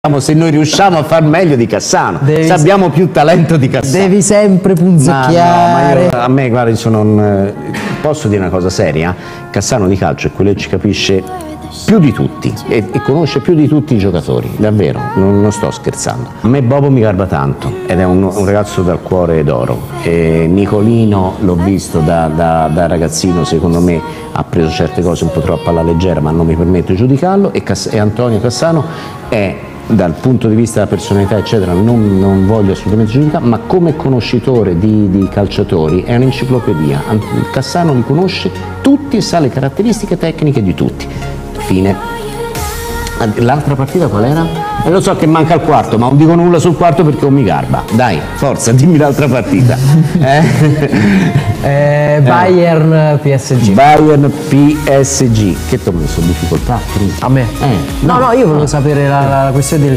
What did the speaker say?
se noi riusciamo a far meglio di Cassano, se abbiamo più talento di Cassano. Devi sempre punzecchiare. A me, guarda, posso dire una cosa seria? Cassano di calcio è quello che ci capisce più di tutti e conosce più di tutti i giocatori, davvero, non sto scherzando. A me Bobo mi garba tanto ed è un ragazzo dal cuore d'oro. Nicolino l'ho visto da ragazzino, secondo me ha preso certe cose un po' troppo alla leggera, ma non mi permetto di giudicarlo, e Antonio Cassano è, dal punto di vista della personalità eccetera, non voglio assolutamente giudicare, ma come conoscitore di calciatori è un'enciclopedia. Cassano li conosce tutti e sa le caratteristiche tecniche di tutti. Fine. L'altra partita qual era? Lo so che manca il quarto, ma non dico nulla sul quarto perché non mi garba. Dai, forza, dimmi l'altra partita. Bayern PSG. Bayern PSG. Che ti ho messo in difficoltà? A me? No, io volevo sapere la questione